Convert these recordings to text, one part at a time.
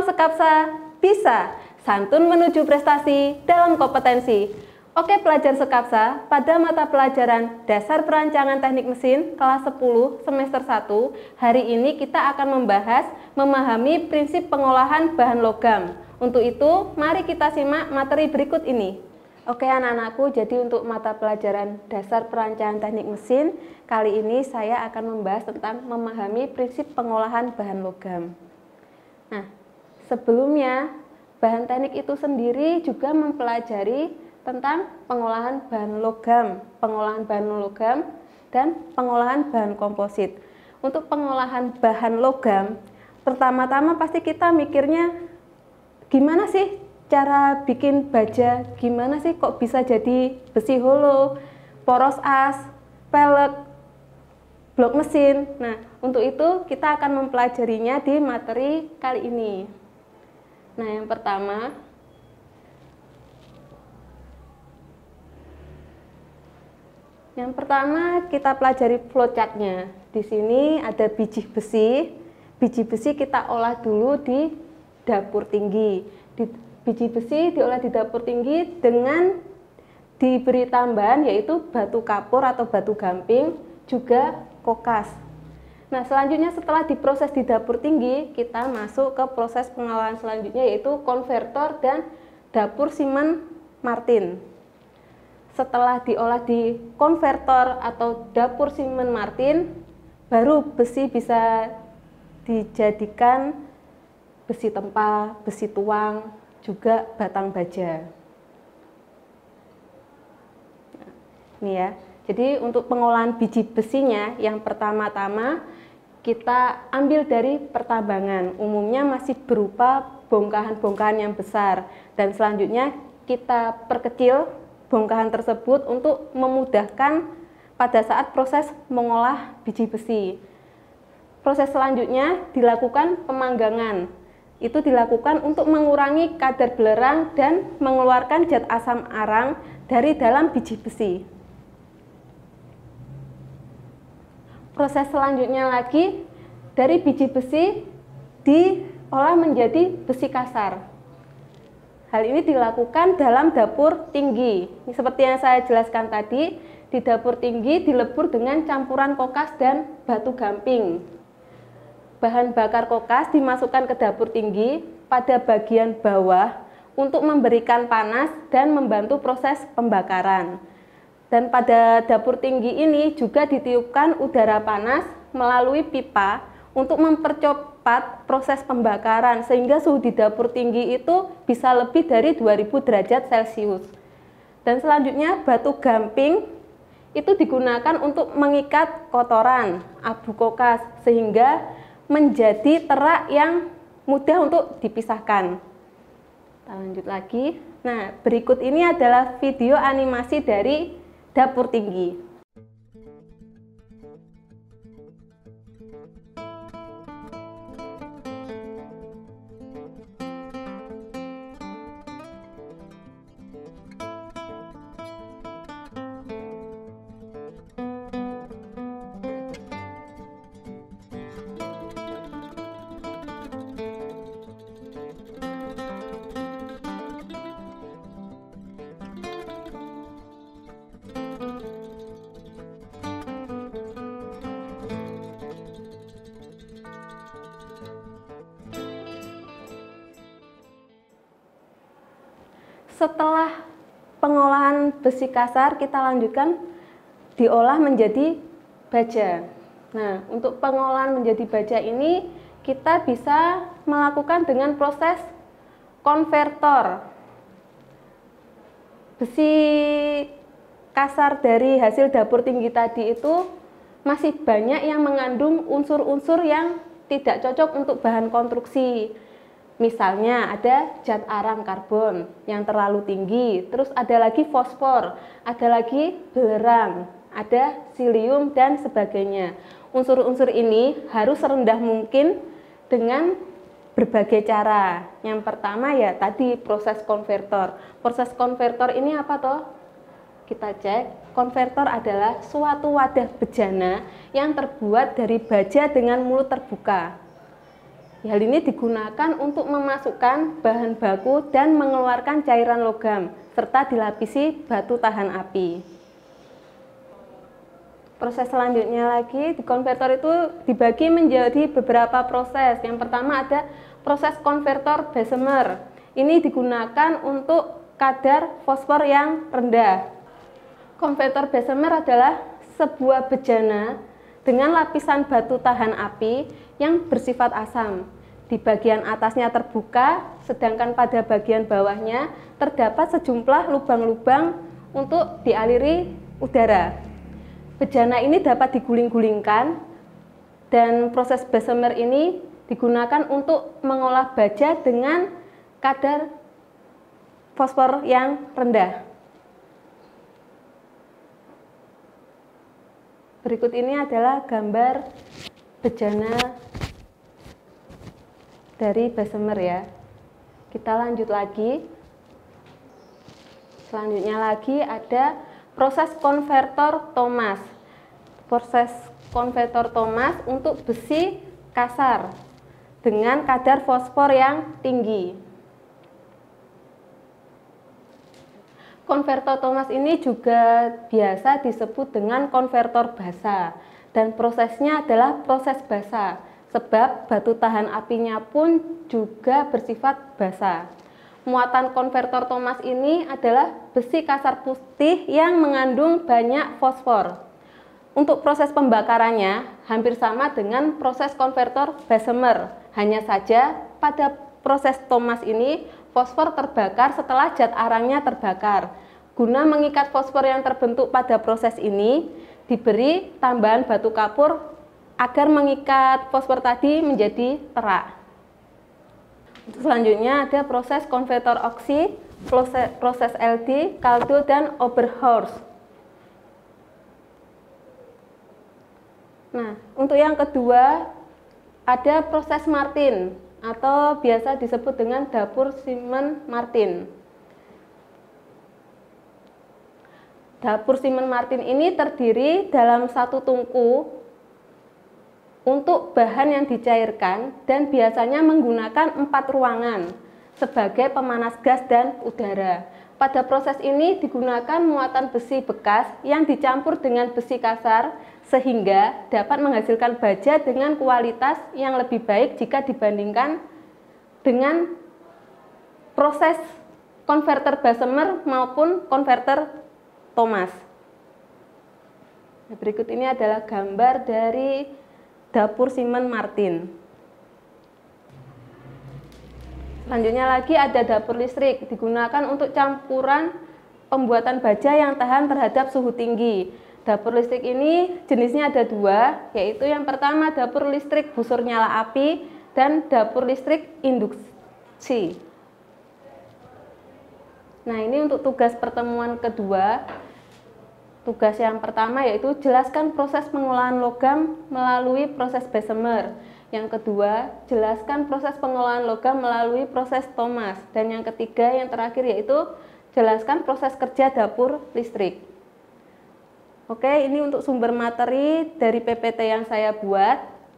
Sekapsa bisa, santun menuju prestasi dalam kompetensi. Oke pelajar Sekapsa, pada mata pelajaran Dasar Perancangan Teknik Mesin kelas 10 semester 1, hari ini kita akan membahas memahami prinsip pengolahan bahan logam. Untuk itu, mari kita simak materi berikut ini. Oke anak-anakku, jadi untuk mata pelajaran Dasar Perancangan Teknik Mesin, kali ini saya akan membahas tentang memahami prinsip pengolahan bahan logam. Nah, sebelumnya, bahan teknik itu sendiri juga mempelajari tentang pengolahan bahan logam, dan pengolahan bahan komposit. Untuk pengolahan bahan logam, pertama-tama pasti kita mikirnya, gimana sih cara bikin baja, gimana sih kok bisa jadi besi holo, poros as, pelek, blok mesin. Nah, untuk itu kita akan mempelajarinya di materi kali ini. Nah, yang pertama, kita pelajari flowchart-nya. Di sini ada biji besi. Biji besi kita olah dulu di dapur tinggi. Biji besi diolah di dapur tinggi dengan diberi tambahan yaitu batu kapur atau batu gamping, juga kokas. Nah, selanjutnya setelah diproses di dapur tinggi, kita masuk ke proses pengolahan selanjutnya yaitu konvertor dan dapur Siemens Martin. Setelah diolah di konvertor atau dapur Siemens Martin, baru besi bisa dijadikan besi tempa, besi tuang, juga batang baja. Nah, ini ya. Jadi untuk pengolahan biji besinya, yang pertama-tama kita ambil dari pertambangan. Umumnya masih berupa bongkahan-bongkahan yang besar. Dan selanjutnya kita perkecil bongkahan tersebut untuk memudahkan pada saat proses mengolah biji besi. Proses selanjutnya dilakukan pemanggangan. Itu dilakukan untuk mengurangi kadar belerang dan mengeluarkan zat asam arang dari dalam biji besi. Proses selanjutnya lagi, dari biji besi diolah menjadi besi kasar. Hal ini dilakukan dalam dapur tinggi. Seperti yang saya jelaskan tadi, di dapur tinggi dilebur dengan campuran kokas dan batu gamping. Bahan bakar kokas dimasukkan ke dapur tinggi pada bagian bawah untuk memberikan panas dan membantu proses pembakaran. Dan pada dapur tinggi ini juga ditiupkan udara panas melalui pipa untuk mempercepat proses pembakaran sehingga suhu di dapur tinggi itu bisa lebih dari 2000 derajat Celcius. Dan selanjutnya batu gamping itu digunakan untuk mengikat kotoran abu kokas sehingga menjadi terak yang mudah untuk dipisahkan. Kita lanjut lagi. Nah, berikut ini adalah video animasi dari dapur tinggi. Setelah pengolahan besi kasar, kita lanjutkan diolah menjadi baja. Nah, untuk pengolahan menjadi baja ini kita bisa melakukan dengan proses konvertor. Besi kasar dari hasil dapur tinggi tadi itu masih banyak yang mengandung unsur-unsur yang tidak cocok untuk bahan konstruksi. Misalnya ada zat arang karbon yang terlalu tinggi, terus ada lagi fosfor, ada lagi belerang, ada silium dan sebagainya. Unsur-unsur ini harus serendah mungkin dengan berbagai cara. Yang pertama ya tadi proses konvertor. Proses konvertor ini apa toh? Kita cek, konvertor adalah suatu wadah bejana yang terbuat dari baja dengan mulut terbuka. Hal ini digunakan untuk memasukkan bahan baku dan mengeluarkan cairan logam, serta dilapisi batu tahan api. Proses selanjutnya lagi, di konvertor itu dibagi menjadi beberapa proses. Yang pertama ada proses konvertor Bessemer. Ini digunakan untuk kadar fosfor yang rendah. Konvertor Bessemer adalah sebuah bejana dengan lapisan batu tahan api yang bersifat asam. Di bagian atasnya terbuka, sedangkan pada bagian bawahnya terdapat sejumlah lubang-lubang untuk dialiri udara. Bejana ini dapat diguling-gulingkan, dan proses Bessemer ini digunakan untuk mengolah baja dengan kadar fosfor yang rendah. Berikut ini adalah gambar bejana dari Bessemer ya. Kita lanjut lagi. Selanjutnya lagi ada proses konvertor Thomas. Proses konvertor Thomas untuk besi kasar dengan kadar fosfor yang tinggi. Konvertor Thomas ini juga biasa disebut dengan konvertor basa, dan prosesnya adalah proses basa, sebab batu tahan apinya pun juga bersifat basa. Muatan konvertor Thomas ini adalah besi kasar putih yang mengandung banyak fosfor. Untuk proses pembakarannya hampir sama dengan proses konvertor Bessemer, hanya saja pada proses Thomas ini fosfor terbakar setelah zat arangnya terbakar. Guna mengikat fosfor yang terbentuk pada proses ini, diberi tambahan batu kapur agar mengikat fosfor tadi menjadi terak. Selanjutnya ada proses konvertor oksi, proses LD, Caldo, dan Oberhorst. Nah, untuk yang kedua ada proses Martin atau biasa disebut dengan dapur Siemens-Martin. Dapur Siemens-Martin ini terdiri dalam satu tungku untuk bahan yang dicairkan dan biasanya menggunakan 4 ruangan sebagai pemanas gas dan udara. Pada proses ini digunakan muatan besi bekas yang dicampur dengan besi kasar sehingga dapat menghasilkan baja dengan kualitas yang lebih baik jika dibandingkan dengan proses konverter Bessemer maupun konverter Thomas. Berikut ini adalah gambar dari dapur Siemens-Martin. Selanjutnya lagi ada dapur listrik, digunakan untuk campuran pembuatan baja yang tahan terhadap suhu tinggi. Dapur listrik ini jenisnya ada 2, yaitu yang pertama dapur listrik busur nyala api dan dapur listrik induksi. Nah, ini untuk tugas pertemuan kedua. Tugas yang pertama yaitu jelaskan proses pengolahan logam melalui proses Bessemer. Yang kedua, jelaskan proses pengolahan logam melalui proses Thomas. Dan yang ketiga, yang terakhir yaitu jelaskan proses kerja dapur listrik. Oke, ini untuk sumber materi dari PPT yang saya buat.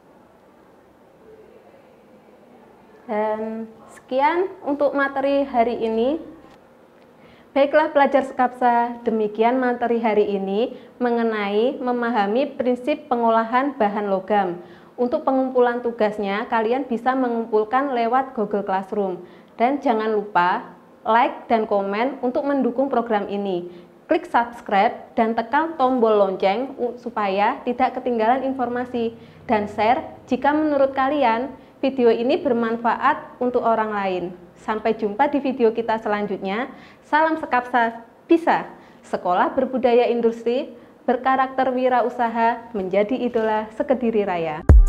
Dan sekian untuk materi hari ini. Baiklah pelajar Skapsa, demikian materi hari ini mengenai memahami prinsip pengolahan bahan logam. Untuk pengumpulan tugasnya, kalian bisa mengumpulkan lewat Google Classroom. Dan jangan lupa like dan komen untuk mendukung program ini. Klik subscribe dan tekan tombol lonceng supaya tidak ketinggalan informasi. Dan share jika menurut kalian video ini bermanfaat untuk orang lain. Sampai jumpa di video kita selanjutnya. Salam Skapsa bisa. Sekolah berbudaya industri, berkarakter wirausaha, menjadi idola sekediri raya.